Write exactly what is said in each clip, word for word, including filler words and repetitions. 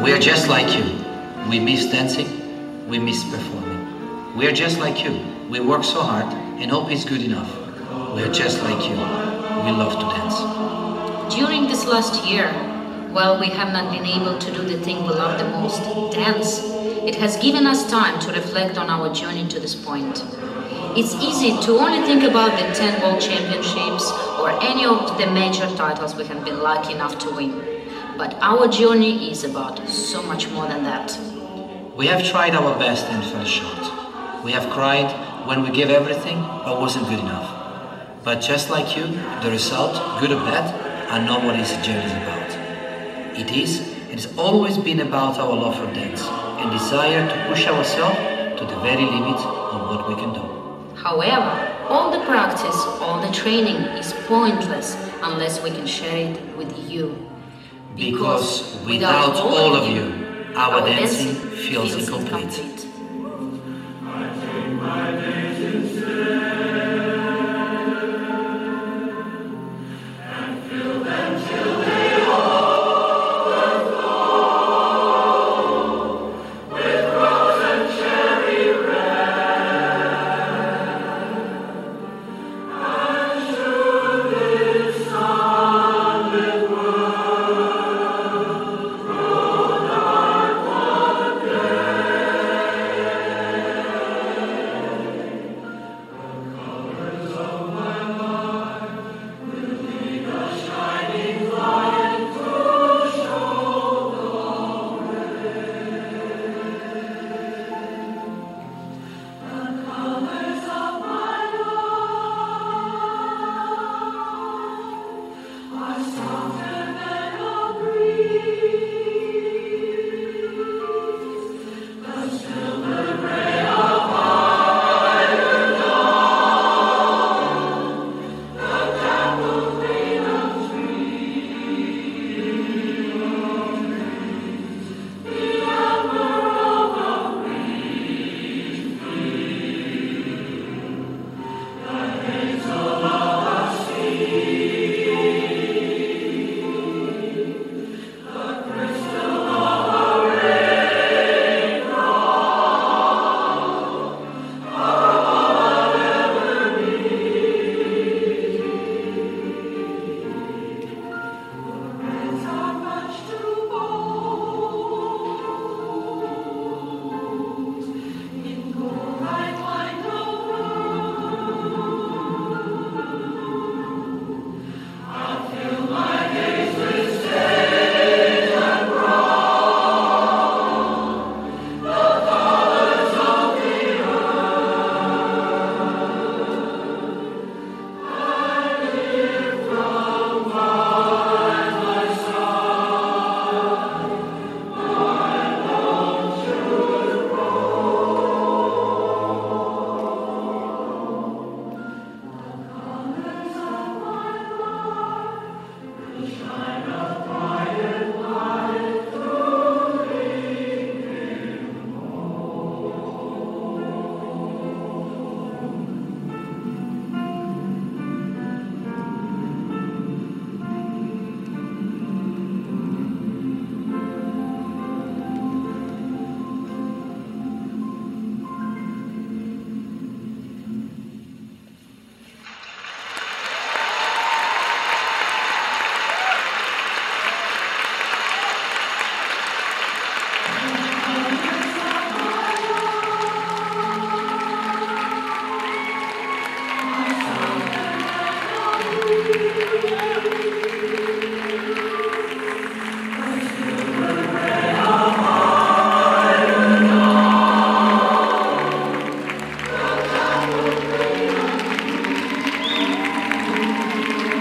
We are just like you. We miss dancing, we miss performing. We are just like you. We work so hard and hope it's good enough. We are just like you. We love to dance. During this last year, while we have not been able to do the thing we love the most, dance, it has given us time to reflect on our journey to this point. It's easy to only think about the ten World Championships or any of the major titles we have been lucky enough to win. But our journey is about so much more than that. We have tried our best and fell short. We have cried when we gave everything but wasn't good enough. But just like you, the result, good or bad, are not what this journey is about. It is, it has always been about our love for dance and desire to push ourselves to the very limit of what we can do. However, all the practice, all the training is pointless unless we can share it with you. Because, because without, without all of you, our, our dancing, dancing feels, feels incomplete. incomplete.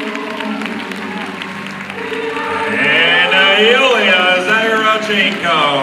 Yulia Zagoruychenko.